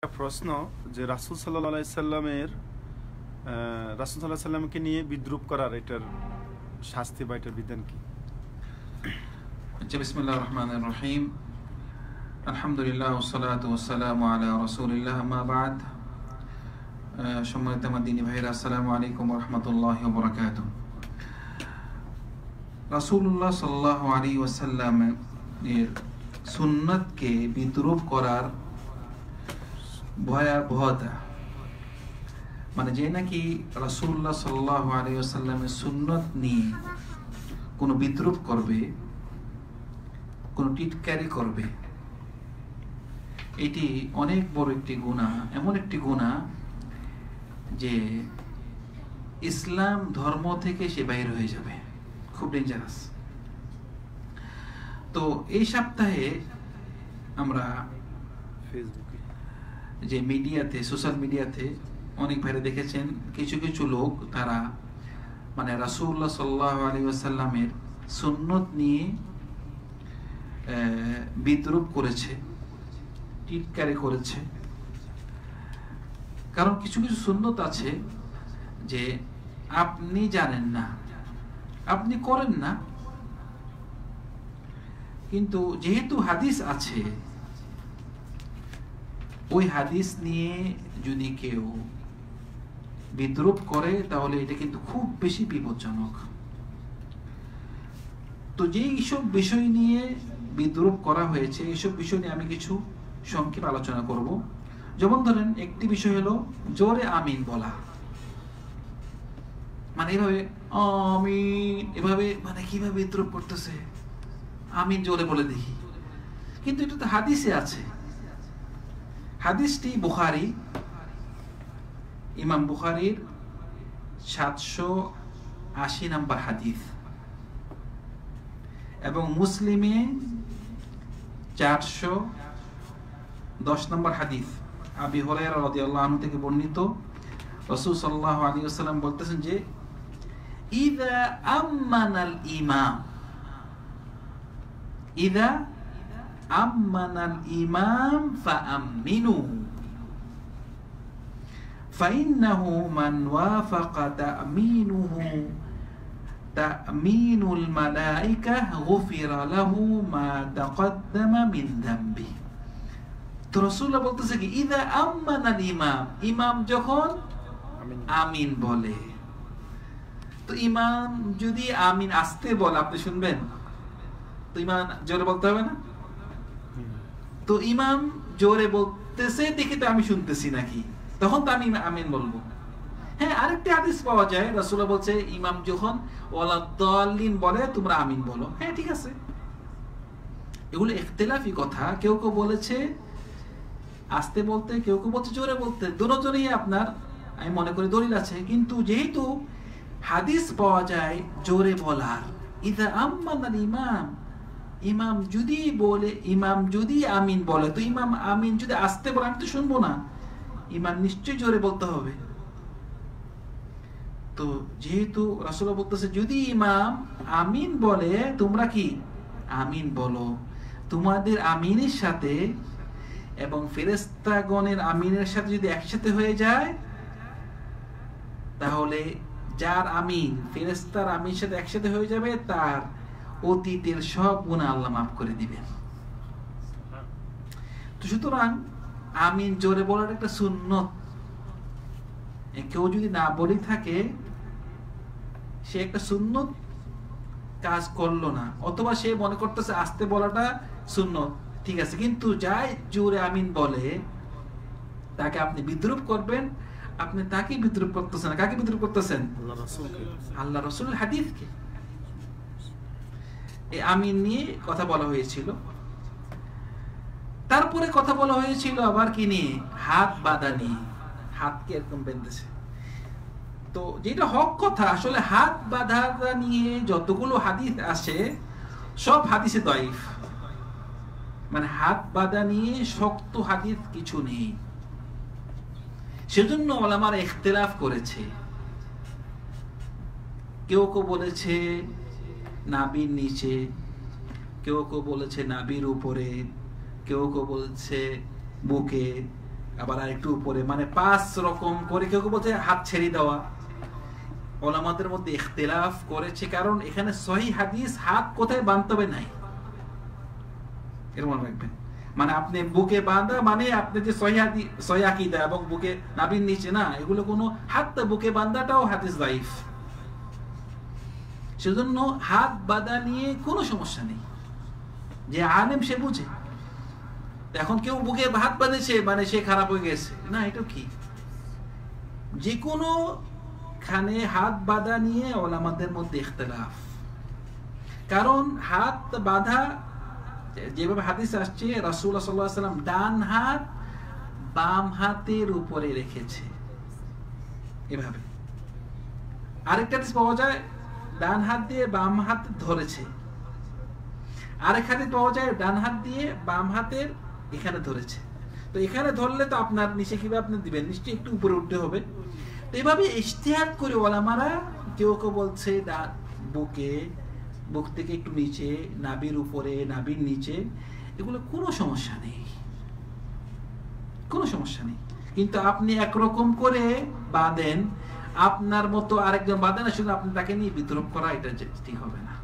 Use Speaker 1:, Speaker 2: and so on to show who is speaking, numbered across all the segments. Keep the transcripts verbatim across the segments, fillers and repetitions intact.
Speaker 1: একটা প্রশ্ন যে রাসূল সাল্লাল্লাহু আলাইহি সাল্লামের রাসূল সাল্লাল্লাহু আলাইহি সাল্লামকে নিয়ে বিদ্রূপ করার এটার শাস্তি বা এটার বিধান কি?
Speaker 2: আচ্ছা, বিসমিল্লাহির রহমানির রহিম। আলহামদুলিল্লাহ ওয়াসসালাতু ওয়াসসালামু আলা রাসূলিল্লাহ, আম্মা বা'দ। সম্মানিত দিনী ভাইরা, আসসালামু আলাইকুম ওয়া রাহমাতুল্লাহি ওয়া বারাকাতুহু। রাসূলুল্লাহ সাল্লাল্লাহু আলাইহি ওয়াসাল্লামের সুন্নাতকে বিদ্রূপ করার ভয়াবহতা, মানে যে নাকি রাসূলুল্লাহ সাল্লাল্লাহু আলাইহি ওয়াসাল্লামের সুন্নাত নিয়ে কোনো বিদ্রূপ করবে, কোনো টিটকারি করবে, এটি অনেক বড় একটি গুনাহ। এমন একটি গুনাহ যে ইসলাম ধর্ম থেকে সে বাইর হয়ে যাবে, খুব ডেঞ্জারাস। তো এই সপ্তাহে আমরা
Speaker 1: ফেসবুকে
Speaker 2: যে মিডিয়াতে, সোশ্যাল মিডিয়াতে অনেক ভাইরা দেখেছেন, কিছু কিছু লোক তারা মানে রাসূলুল্লাহ সাল্লাল্লাহু আলাইহি ওয়াসাল্লামের সুন্নত নিয়ে বিদ্রূপ করেছে, টিটকারি করেছে। কারণ কিছু কিছু সুন্নত আছে যে আপনি জানেন না, আপনি করেন না, কিন্তু যেহেতু হাদিস আছে, ওই হাদিস নিয়ে যদি কেউ বিদ্রূপ করে তাহলে এটা কিন্তু খুব বেশি বিপজ্জনক। তো যেই সব বিষয় নিয়ে বিদ্রূপ করা হয়েছে, এইসব বিষয় নিয়ে আমি কিছু সংক্ষেপ আলোচনা করব। যেমন ধরেন, একটি বিষয় হলো জোরে আমিন বলা, মানে এভাবে আমিন, এভাবে মানে কিভাবে বিদ্রূপ করতেছে, আমিন জোরে বলে দেখি, কিন্তু এটা তো হাদিসে আছে। হাদিসটি বুখারী, ইমাম বুখারীর সাতশো আশি নম্বর হাদিস, এবং মুসলিমে চারশো দশ নম্বর হাদিস। আবি হুরায়রা রাদিয়াল্লাহু আনহু থেকে বর্ণিত, রাসূল সাল্লাল্লাহু আলাইহি ওয়াসাল্লাম বলতেছেন যে ইযা আমানাল ইমাম, ইযা আমানাল ইমাম ফাআমিনু ফাইন্নাহু মান ওয়াফাকা তা'মিনুহু তা'মিনুল মালাইকা গুফিরা লাহু মা তাকদ্দামা মিন যামবি। তো রাসূলুল্লাহ বলতেছে কি, ইযা আমানাল ইমাম, ইমাম যখন আমিন বলে, তো ইমাম যদি আমিন আসতে বলে আপনি শুনবেন? তো ইমাম জোরে বলতে হবে না? তো ইমাম জোরে বলতেছে দেখে তো আমি শুনতেছি নাকি, তখন তো আমি আমিন বলবো। হ্যাঁ, আরেকটি হাদিস পাওয়া যায়, রাসূলুল্লাহ বলছে ইমাম যখন ওয়ালাদ-দাল্লিন বলে তোমরা আমিন বলো। হ্যাঁ, ঠিক আছে, এগুলো ইখতিলাফি কথা। কেউ কেউ বলেছে আসতে বলতে, কেউ কেউ বলছে জোরে বলতে। দুটোজনই আপনার আমি মনে করি দলিল আছে, কিন্তু যেহেতু হাদিস পাওয়া যায় জোরে বলার, ইযা আমানাল ইমাম, ইমাম যদি বলে, ইমাম যদি আমিন বলে, তো ইমাম আমিন যদি আসতে বলে আমি তো শুনবো না, ইমাম নিশ্চয়ই জোরে বলতে হবে। তো যেহেতু রাসূলুল্লাহ বলতেছে যদি ইমাম আমিন বলে তোমরা কি আমিন বলো, তোমাদের আমিনের সাথে এবং ফেরেশতাগণের আমিনের সাথে যদি একসাথে হয়ে যায়, তাহলে যার আমিন ফেরেশতার আমিনের সাথে একসাথে হয়ে যাবে, তার অতীতের সব গুনাহ আল্লাহ মাফ করে দিবেন। তো সুতরাং আমিন জোরে বলার একটা সুন্নত, কেউ যদি না বলে থাকে সে একটা সুন্নত কাজ করলো না, অথবা সে মনে করতেছে আসতে বলাটা সুন্নত, ঠিক আছে, কিন্তু যাই জোরে আমিন বলে তাকে আপনি বিদ্রূপ করবেন, আপনি তাকে বিদ্রূপ করতেছেন। কাকে বিদ্রূপ করতেছেন? আল্লাহ রাসূলের হাদিসকে। এই আমিন নিয়ে কথা বলা হয়েছিল। তারপরে কথা বলা হয়েছিল আবার কি নিয়ে? হাত বাঁধা নিয়ে। হাতকে এরকম বেঁধেছে। তো যেটা হক কথা, আসলে হাত বাঁধা নিয়ে যতগুলো হাদিস আসে সব হাদিসে দাঈফ, মানে হাত বাঁধা নিয়ে শক্ত হাদিস কিছু নেই। সেজন্য উলামারা ইখতিলাফ করেছে। কেউ কেউ বলেছে নাভির নিচে, কেউ কেউ বলেছে নাভির উপরে, কেউ কেউ বলছে বুকে, আবার আরেকটু উপরে, মানে পাঁচ রকম করে। কেউ কেউ বলছে হাত ছেড়ে দেওয়া। ওলামাদের মধ্যে ইখতিলাফ করেছে, কারণ এখানে সহিহ হাদিস হাত কোথায় বাঁধতে হবে নাই, এর মনে রাখবেন। মানে আপনি বুকে বাঁধা মানে আপনি যে সহিহ হাদিস সহিহ আকীদা এবং বুকে নাভির নিচে না, এগুলো কোনো হাত বুকে বাঁধাটাও হাদিস দাইফ। সেজন্য হাত বাঁধা নিয়ে কোনো সমস্যা নেই, যে আলেম সে বুঝে। এখন কেউ বুকে হাত বাঁধেছে মানে সে খারাপ হয়ে গেছে না, এটা কি? যে কোনো খানে হাত বাঁধা নিয়ে ওলামাদের মধ্যে ইখতিলাফ। কারণ হাত বাঁধা যেভাবে হাদিস আসছে, রাসূলুল্লাহ সাল্লাল্লাহু আলাইহি ওয়াসাল্লাম ডান হাত বাম হাতের উপরে রেখেছে এভাবে। আরেকটা হাদিস পাওয়া যায় ডান হাত দিয়ে বাম হাত ধরেছে। আরেক হাদিস পাওয়া যায় ডান হাত দিয়ে বাম হাতের এখানে ধরেছে। তো এখানে ধরলে তো আপনার নিচে কিভাবে আপনি দিবেন? নিশ্চয়ই একটু উপরে উঠতে হবে। তো এইভাবে ইজতিহাদ করে ওলামারা, কেউ কেউ বলছে বুকে, বুক থেকে একটু নিচে, নাভির উপরে, নাভির নিচে, এগুলো কোনো সমস্যা নেই, কোনো সমস্যা নেই। কিন্তু আপনি একরকম করে বাঁধেন, আপনার মতো আরেকজন বাঁধেন, আসলে আপনি তাকে নিয়ে বিদ্রোহ করা এটা ঠিক হবে না।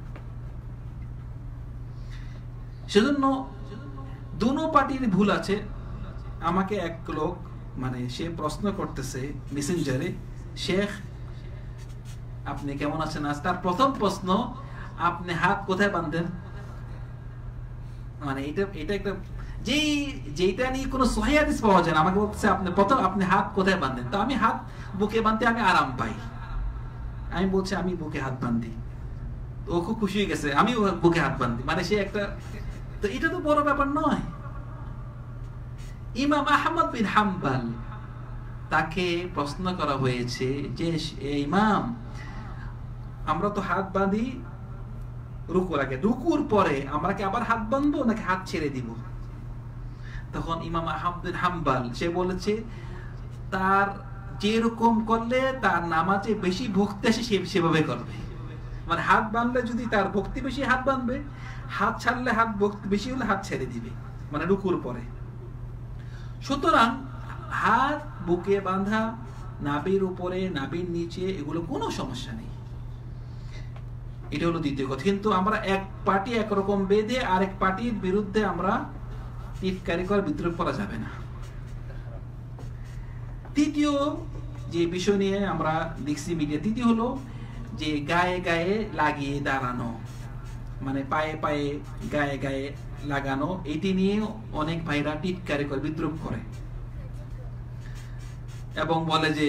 Speaker 2: সেজন্য দুনো পার্টির ভুল আছে। আমাকে এক লোক মানে সে প্রশ্ন করতেছে মেসেঞ্জারে, শেখ আপনি কেমন আছেন? আজ তার প্রথম প্রশ্ন, আপনি হাত কোথায় বাঁধেন? মানে এটা এটা একটা যেই যেটা নিয়ে কোনো সহিহ হাদিস পাওয়া যায় না, আমাকে বলতেছে আপনি প্রথম আপনি হাত কোথায় বাঁধেন? তো আমি হাত বুকে বাঁধতে আমি আরাম পাই। আমি বলছি আমি বুকে হাত বাঁধি। ও খুব খুশি হয়ে গেছে, আমি বুকে হাত বাঁধি। মানে সে একটা, তো এটা তো বড় ব্যাপার নয়। ইমাম আহমদ বিন হাম্বল, তাকে প্রশ্ন করা হয়েছে যে ইমাম আমরা তো হাত বাঁধি রুকুর আগে, রুকুর পরে আমরা কি আবার হাত বাঁধবো নাকি হাত ছেড়ে দিব? তখন ইমাম আহমদ বিন হাম্বল সে বলেছে তার যেরকম করলে তার নামাজে বেশি ভক্তি আসে সে সেভাবে করবে। মানে হাত বাঁধলে যদি তার ভক্তি বেশি হাত বাঁধবে, হাত ছাড়লে হাত ভক্তি বেশি হলে হাত ছেড়ে দিবে, মানে রুকুর পরে। সুতরাং হাত বুকে বাঁধা, নাভির উপরে, নাভির নিচে, এগুলো কোনো সমস্যা নেই। এটা হলো দ্বিতীয় কথা। কিন্তু আমরা এক পার্টি একরকম বেঁধে আরেক পার্টির বিরুদ্ধে আমরা টিটকারি করে বিদ্রোহ করা যাবে না। তৃতীয় যে বিষয় নিয়ে আমরা দেখছি মিডিয়া, তৃতীয় হলো যে গায়ে গায়ে লাগিয়ে দাঁড়ানো, মানে পায়ে পায়ে গায়ে গায়ে লাগানো। এটি নিয়ে অনেক ভাইরা টিটকারি করে বিদ্রোহ করে এবং বলে যে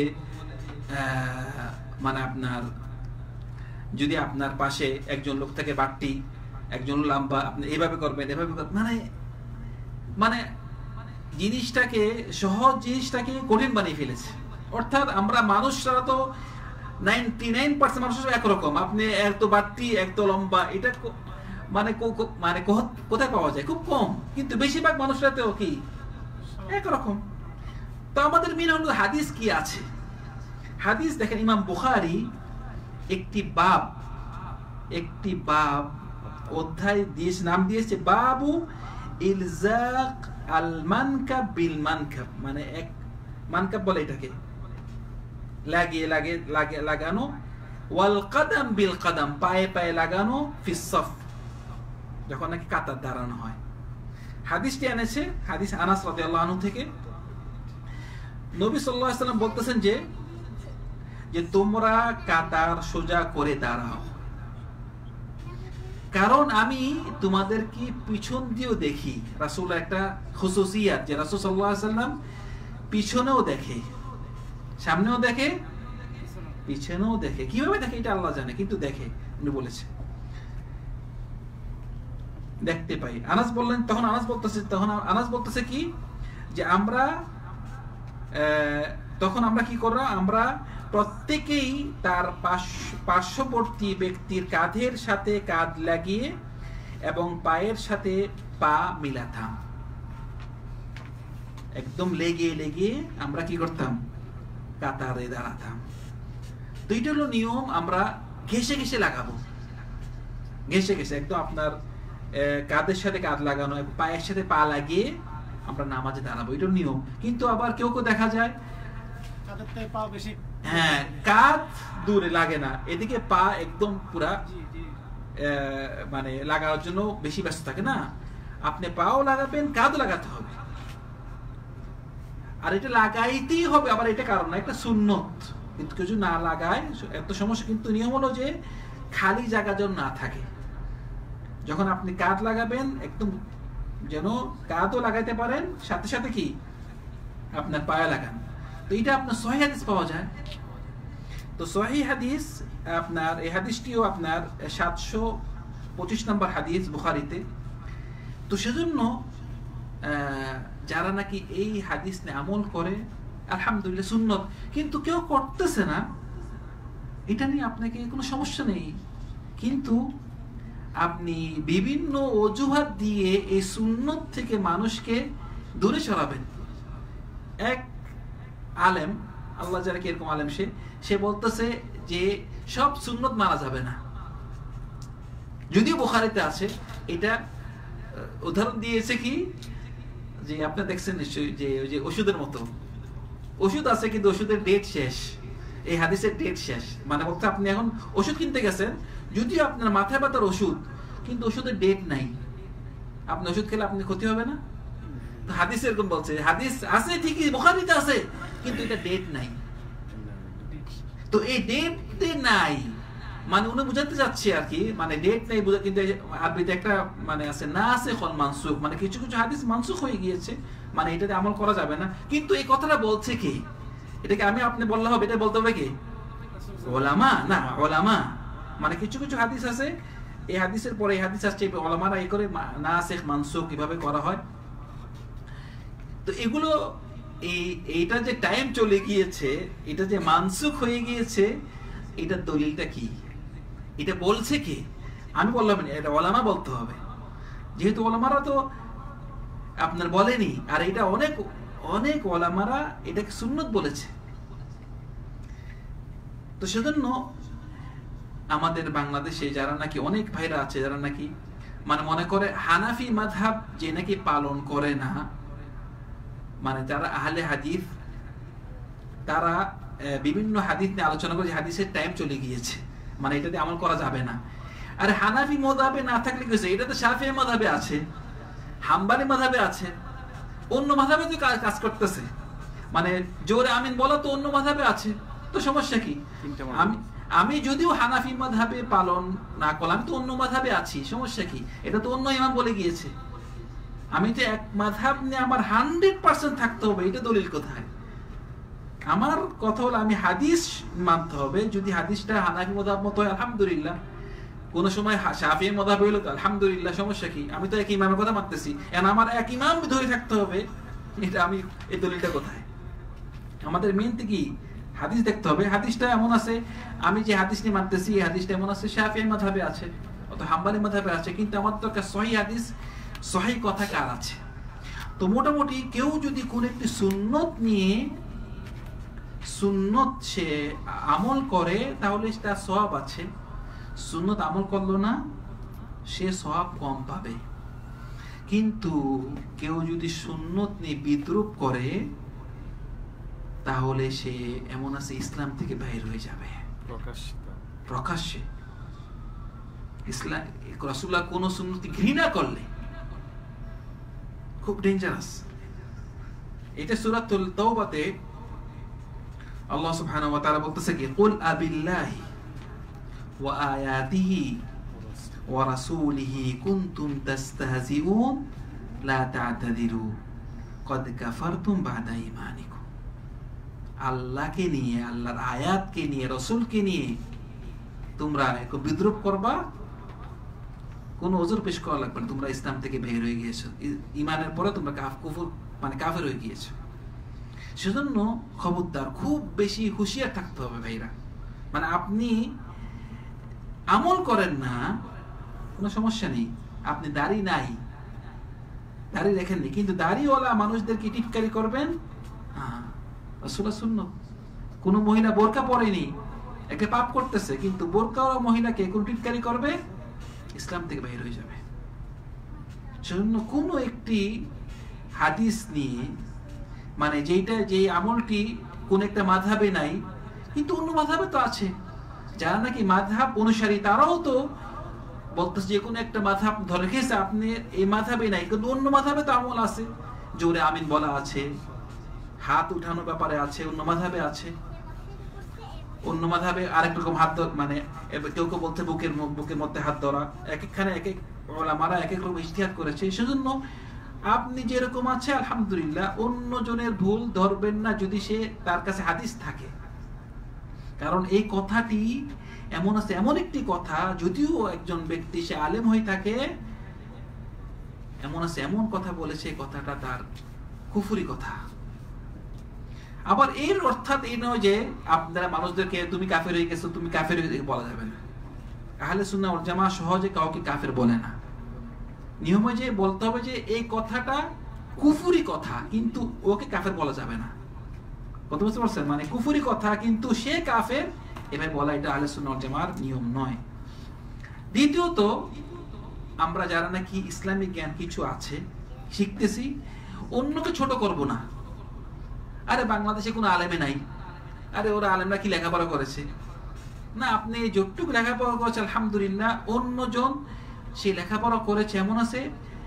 Speaker 2: মানে আপনার যদি আপনার পাশে একজন লোক থাকে বাট্টি, একজন লম্বা, আপনি এইভাবে করবেন, এভাবে করবেন, মানে মানে জিনিসটাকে সহজ জিনিসটাকে কঠিন বানিয়ে ফেলেছে। অর্থাৎ আমরা মানুষরা তো নাইনটি নাইন পার্সেন্ট মানুষ একরকম, আপনি এত বাট্টি এত লম্বা, এটা মানে মানে কোথায় পাওয়া যায়? খুব কম। কিন্তু বেশিরভাগ মানুষরা তো কি একরকম। তো আমাদের মেন হলো হাদিস কি আছে। হাদিস দেখেন, ইমাম বুখারী একটি বাব একটি বাব অধ্যায় দিয়েছে, নাম দিয়েছে বাবু ইলজাক আল মানকাব বিল মানকাব, মানে এক মানকাব বলে এটাকে, লাগিয়ে লাগে লাগে লাগানো, ওয়াল কাদাম বিল কাদাম, পায়ে পায়ে লাগানো, ফিস সাফ, যখন নাকি কাতার দাঁড়ানো হয়। হাদিসটি এনেছে হাদিস আনাস রাদিয়াল্লাহু আনহু থেকে। নবী সাল্লাল্লাহু আলাইহি ওয়াসাল্লাম বলতেছেন যে যে তোমরা কাতার সোজা করে দাঁড়াও, কারণ আমি তোমাদেরকে পিছন দিয়েও দেখি। রাসূল একটা খুসুসিয়াত যে রাসূল সাল্লাল্লাহু আলাইহি ওয়াসাল্লাম পিছনেও দেখে, সামনেও দেখে, পিছনেও দেখে। কিভাবে দেখে এটা আল্লাহ জানে, কিন্তু দেখে, উনি বলেছে দেখতে পাই। আনাস বললেন, তখন আনাস বলতেছে তখন আনাস বলতেছে কি যে আমরা তখন আমরা কি করলাম, আমরা প্রত্যেকেই তার পার্শ্ববর্তী ব্যক্তির কাঁধের সাথে কাঁধ লাগিয়ে এবং পায়ের সাথে পা মিলাতাম, একদম লেগে লেগে আমরা কি করতাম, কাতারে দাঁড়াতাম। তো এটা হলো নিয়ম। আমরা ঘেসে ঘেসে লাগাবো, ঘেসে ঘেসে একদম আপনার কাঁধের সাথে কাঁধ লাগানো, পায়ের সাথে পা লাগিয়ে আমরা নামাজে দাঁড়াবো, এটার নিয়ম। কিন্তু আবার কেউ কেউ দেখা যায় হ্যাঁ কাঁধ দূরে লাগে না, এদিকে পা একদম পুরা মানে লাগানোর জন্য বেশি ব্যস্ত থাকে না। আপনি পাও লাগাবেন, কাঁধও লাগাতে হবে, আর এটা লাগাইতেই হবে। আবার এটা কারণ না, একটা সুন্নত, কিন্তু কিছু না লাগায় এত সমস্যা। কিন্তু নিয়ম হলো যে খালি জায়গা যেন না থাকে। যখন আপনি কাঁধ লাগাবেন একদম যেন কাঁধও লাগাইতে পারেন, সাথে সাথে কি আপনার পায়ে লাগান। তো এটা আপনার সহিহ হাদিস পাওয়া যায়। তো সহিহ হাদিস আপনার এই হাদিসটিও আপনার সাতশো পঁচিশ নম্বর হাদিস বুখারীতে। তো সেজন্য যারা নাকি এই হাদিস নিয়ে আমল করে, আলহামদুলিল্লাহ সুন্নত, কিন্তু কেউ করতেছে না, এটা নিয়ে আপনাকে কোনো সমস্যা নেই। কিন্তু আপনি বিভিন্ন অজুহাত দিয়ে এই সুন্নত থেকে মানুষকে দূরে সরাবেন। এক আলেম, আল্লাহ যারা কি এরকম আলেম, সে সে বলতেছে যে সব সুন্নত মারা যাবে না, যদিও বুখারীতে আছে। এটা উদাহরণ দিয়েছে কি যে আপনি দেখছেন নিশ্চয়ই যে ওই যে ওষুধের মতো, ওষুধ আছে কিন্তু ওষুধের ডেট শেষ, এই হাদিসের ডেট শেষ। মানে বলতে আপনি এখন ওষুধ কিনতে গেছেন, যদিও আপনার মাথায় ব্যথার ওষুধ, কিন্তু ওষুধের ডেট নাই, আপনি ওষুধ খেলে আপনি ক্ষতি হবে না? তো হাদিস এরকম বলছে, হাদিস আছে ঠিকই বুখারীতে আছে, কিন্তু এটা ডেট নাই। তো এই ডেট নাই মানে উনি বুঝাতে যাচ্ছে আর কি, মানে ডেট নাই বুঝা, কিন্তু আরবিতে একটা মানে আছে না আছে খন মানসুখ, মানে কিছু কিছু হাদিস মানসুখ হয়ে গিয়েছে, মানে এটাতে আমল করা যাবে না। কিন্তু এই কথাটা বলছে কি? এটাকে আমি আপনি বললে হবে, এটা বলতে হবে কি ওলামা? না, ওলামা মানে কিছু কিছু হাদিস আছে, এই হাদিসের পরে এই হাদিস আসছে, ওলামারা এই করে নাসিখ মানসুখ কিভাবে করা হয়। তো এগুলো এই এইটা যে টাইম চলে গিয়েছে, এটা যে মানসুখ হয়ে গিয়েছে, এটার দলিলটা কি? এটা বলছে কি? আমি বললাম এটা ওলামা বলতে হবে, যেহেতু ওলামারা তো আপনার বলেনি, আর এটা অনেক অনেক ওলামারা এটাকে সুন্নত বলেছে। তো সেজন্য আমাদের বাংলাদেশে যারা নাকি অনেক ভাইরা আছে যারা নাকি মানে মনে করে হানাফি মাযহাব যে নাকি পালন করে না, মানে যারা আহলে হাদিস, তারা বিভিন্ন হাদিস নিয়ে আলোচনা করে যে হাদিসের টাইম চলে গিয়েছে, মানে এটাতে আমল করা যাবে না। আর হানাফি মাযহাবে না থাকলে কি হয়েছে? এটা তো শাফিঈ মাযহাবে আছে, হাম্বলি মাযহাবে আছে, অন্য মাযহাবে তো কাজ করতেছে, মানে জোরে আমিন বলা তো অন্য মাযহাবে আছে, তো সমস্যা কি? আমি আমি যদিও হানাফি মাযহাবে পালন না করলাম, তো অন্য মাযহাবে আছি, সমস্যা কি? এটা তো অন্য ইমাম বলে গিয়েছে, আমি তো এক মাযহাব নিয়ে আমার হান্ড্রেড পার্সেন্ট থাকতে হবে, এটা দলিল কোথায়? আমার কথা হলো আমি হাদিস মানতে হবে। যদি হাদিসটা হানাফি মাযহাব মতো হয় আলহামদুলিল্লাহ, কোন সময় শাফিঈ মাযহাব হইলো তো আলহামদুলিল্লাহ, সমস্যা কি? আমি তো এক ইমামের কথা মানতেছি, এখন আমার এক ইমাম ধরে থাকতে হবে, এটা আমি এই দলিলটা কোথায়? আমাদের মেইন কি হাদিস দেখতে হবে। হাদিসটা এমন আছে, আমি যে হাদিস নিয়ে মানতেছি এই হাদিসটা এমন আছে শাফিঈ মাযহাবে আছে অথবা হাম্বলি মাযহাবে আছে, কিন্তু আমার তো একটা সহিহ হাদিস, সহিহ কথা কার আছে? তো মোটামুটি কেউ যদি কোন একটি সুন্নত নিয়ে সুন্নত সে আমল করে, তাহলে তার সওয়াব আছে। সুন্নত আমল করলো না, সে সওয়াব কম পাবে। কিন্তু কেউ যদি সুন্নত নিয়ে বিদ্রুপ করে, তাহলে সে এমন আছে ইসলাম থেকে বাইর হয়ে যাবে প্রকাশ্যে। ইসলাম রাসূলুল্লাহ কোন সুন্নতি ঘৃণা করলে খুব ডেঞ্জারাস। এটা সূরাতুল তাওবাতে আল্লাহ সুবহানাহু ওয়া তাআলা বলতেছে কি, কুল আবিল্লাহি ওয়া আয়াতিহি ওয়া রাসূলিহি কুনতুম তাস্তাহজিউন লা তা'তাযিরু ক্বাদ কাফারতুম বা'দা ঈমানিকুম। আল্লাহকে নিয়ে, আল্লাহর আয়াতকে নিয়ে, রাসূলকে নিয়ে তোমরা একটু বিদ্রুপ করবা, কোন ওযর পেশ করা লাগবে না, তোমরা ইসলাম থেকে বের হয়ে গিয়েছো, ঈমানের পরে তোমরা কুফর মানে কাফের হয়ে গিয়েছো। সেজন্য খবরদার, খুব বেশি হুঁশিয়ার থাকতে হবে ভাইরা। মানে আপনি আমল করেন না, কোনো সমস্যা নেই, আপনি দাড়ি নাই, দাড়ি রেখেননি, কিন্তু দাড়িওয়ালা মানুষদেরকে টিটকারি করবেন, হ্যাঁ রাসূলুল্লাহ সুন্নাত। কোন মহিলা বোরকা পরেনি, একটা পাপ করতেছে, কিন্তু বোরকাওয়ালা মহিলাকে কোন টিটকারি করবে, ইসলাম থেকে বের হয়ে যাবে। সেজন্য কোন একটি হাদিস নিয়ে, মানে যেটা যে আমলটি কোন একটা মাযহাবে নাই কিন্তু অন্য মাযহাবে তো আছে, যারা নাকি মাযহাব অনুসারী তারাও তো বলতেছে যে কোনো একটা মাযহাব ধরে রেখেছে, আপনি এই মাযহাবে নাই কিন্তু অন্য মাযহাবে তো আমল আছে, জোরে আমিন বলা আছে, হাত উঠানোর ব্যাপারে আছে, অন্য মাযহাবে আছে। অন্য মাযহাবে আরেক রকম হাত মানে কেউ কেউ বলতে বুকের বুকের মধ্যে হাত ধরা, এক একখানে এক এক ওলামারা এক এক রকম ইজতিহাদ করেছে। সেজন্য আপনি যেরকম আছে আলহামদুলিল্লাহ, অন্য জনের ভুল ধরবেন না যদি সে তার কাছে হাদিস থাকে। কারণ এই কথাটি এমন আছে, এমন একটি কথা, যদিও একজন ব্যক্তি সে আলেম হয়ে থাকে, এমন আছে এমন কথা বলেছে কথাটা তার কুফরি কথা। আবার এর অর্থাৎ এই নয় যে আপনারা মানুষদেরকে তুমি কাফের হয়ে গেছো, তুমি কাফের হয়ে গেছো বলা যাবে না। আহলে সুন্নাহ ওয়াল জামাত সহজে কাউকে কাফের বলে না। নিয়মে যে বলতে হবে যে এই কথাটা কুফরি কথা, কিন্তু ওকে কাফের বলা যাবে না। কত বুঝতে পারছেন? মানে কুফরি কথা কিন্তু সে কাফের, এভাবে বলা এটা আহলে সুন্নাহ ওয়াল জামার নিয়ম নয়। দ্বিতীয়ত, আমরা যারা নাকি ইসলামিক জ্ঞান কিছু আছে শিখতেছি, অন্যকে ছোট করব না। আরে বাংলাদেশে কোনো আলেমে নাই, আরে ওরা আলেমরা কি লেখাপড়া করেছে না, আপনি যতটুকু লেখাপড়া করেছে আলহামদুলিল্লাহ, অন্যজন সে লেখাপড়া করেছে এমন আছে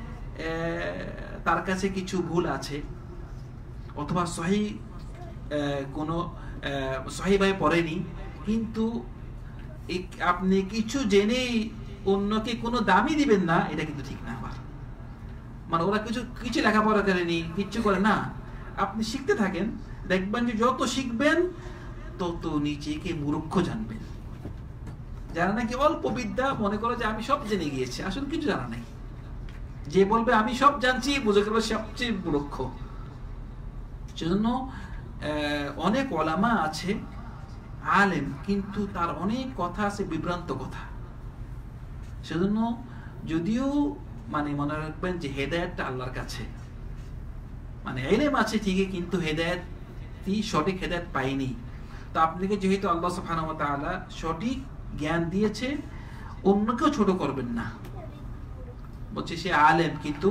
Speaker 2: তার কাছে কিছু ভুল আছে, অথবা সহি কোনো সহিভাবে পড়েনি, কিন্তু আপনি কিছু জেনেই অন্যকে কোনো দামই দিবেন না, এটা কিন্তু ঠিক না। আবার মানে ওরা কিছু কিছু লেখাপড়া করেনি, কিচ্ছু করে না, আপনি শিখতে থাকেন, দেখবেন যে যত শিখবেন তত নিজেকে মূর্খ জানবেন। যারা নাকি অল্প বিদ্যা মনে করে যে আমি সব জেনে গিয়েছি, আসলে কিছু জানা নাই। যে বলবে আমি সব জানছি বুঝে গেল সবচেয়ে মূর্খ। সেজন্য অনেক ওলামা আছে আলেম, কিন্তু তার অনেক কথা আছে বিভ্রান্ত কথা। সেজন্য যদিও মানে মনে রাখবেন যে হেদায়েতটা আল্লাহর কাছে, মানে ইলম আছে ঠিকই কিন্তু হেদায়েতই সঠিক হেদায়েত পাইনি। তো আপনাকে যেহেতু আল্লাহ সুবহানাহু ওয়া তাআলা সঠিক জ্ঞান দিয়েছে, অন্যকেও ছোট করবেন না। বলছে সে আলেম কিন্তু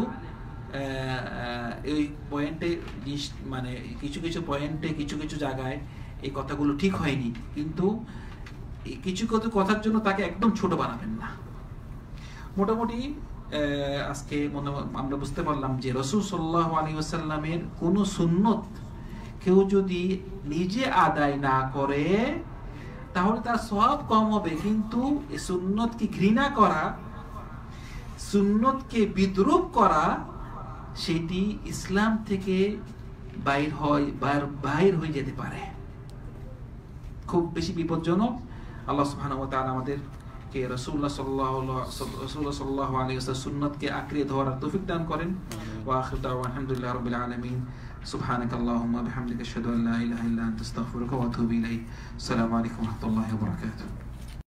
Speaker 2: এই পয়েন্টে মানে কিছু কিছু পয়েন্টে কিছু কিছু জায়গায় এই কথাগুলো ঠিক হয়নি, কিন্তু কিছু কিছু কথার জন্য তাকে একদম ছোট বানাবেন না। মোটামুটি আজকে মনে আমরা বুঝতে পারলাম যে রাসূল সাল্লাল্লাহু আলাইহি ওয়াসাল্লামের কোন সুন্নত কেউ যদি নিজে আদায় না করে তাহলে তার সওয়াব কম হবে, কিন্তু এই সুন্নতকে ঘৃণা করা, সুন্নতকে বিদ্রূপ করা, সেটি ইসলাম থেকে বাইর হয় বাইর হয়ে যেতে পারে, খুব বেশি বিপজ্জনক। আল্লাহ সুবহানাহু ওয়া তাআলা আমাদের কে রাসূলুল্লাহ সাল্লাল্লাহু আলাইহি ওয়াসাল্লাম সুন্নতকে আঁকড়ে ধরার তৌফিক দান করেন। ওয়া আখিরু দাওয়ানা আলহামদুলিল্লাহি রাব্বিল আলামিন। সুবহানাকাল্লাহুম্মা ওয়া বিহামদিকা আশহাদু আল্লা ইলাহা ইল্লা আনতা আস্তাগফিরুকা ওয়া আতুবু ইলাইক। আসসালামু আলাইকুম ওয়া রাহমাতুল্লাহি ওয়া বারাকাতুহু।